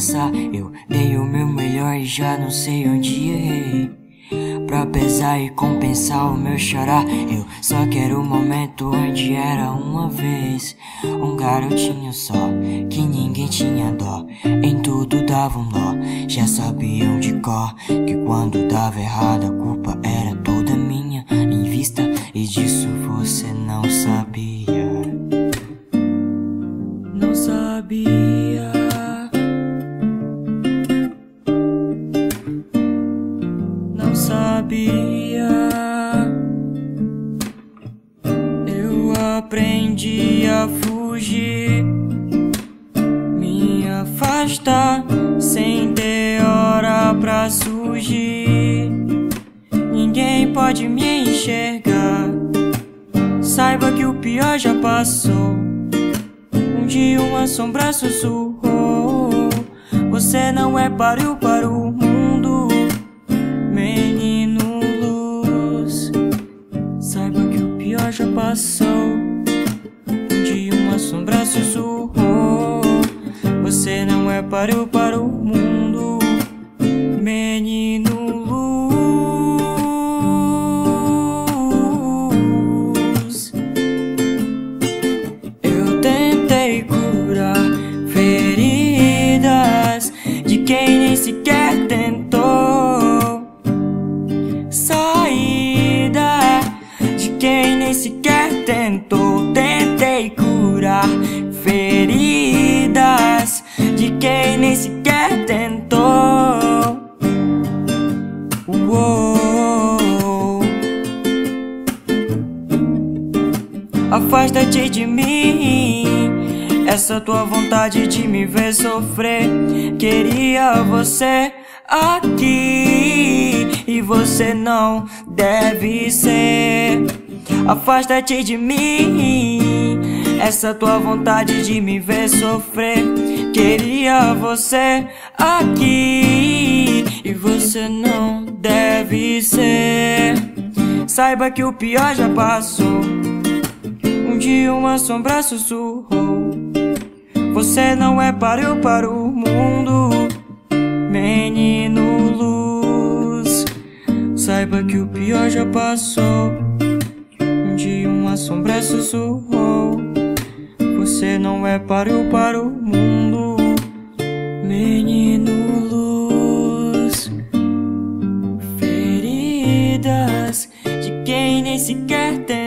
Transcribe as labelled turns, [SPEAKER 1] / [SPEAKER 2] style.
[SPEAKER 1] pensar. Eu dei o meu melhor e já não sei onde errei. Pra pesar e compensar o meu chorar, eu só quero o momento onde era uma vez um garotinho só, que ninguém tinha dó, em tudo dava um nó. Já sabiam de cor que quando dava errado a culpa era toda minha, em vista, e disso você não sabia. Não sabia. Não sabia. Eu aprendi a fugir, me afastar sem ter hora pra surgir. Ninguém pode me enxergar. Saiba que o pior já passou. Um dia uma sombra sussurrou: você não é páreo para o mundo, menino luz. Saiba que o pior já passou. Um dia uma sombra sussurrou: você não é páreo para o mundo, menino luz. Eu tentei curar feridas de quem nem sequer tentou, saída de quem nem sequer tentou. Tentei curar feridas de quem nem sequer tentou. Uou. Afasta-te de mim, essa tua vontade de me ver sofrer. Queria você aqui e você não deve ser. Afasta-te de mim, essa tua vontade de me ver sofrer. Queria você aqui e você não deve ser. Saiba que o pior já passou. Um dia uma sombra sussurrou: você não é páreo para o mundo, menino luz. Saiba que o pior já passou. Um dia uma sombra sussurrou: você não é páreo para o mundo, menino luz. Feridas de quem nem sequer tem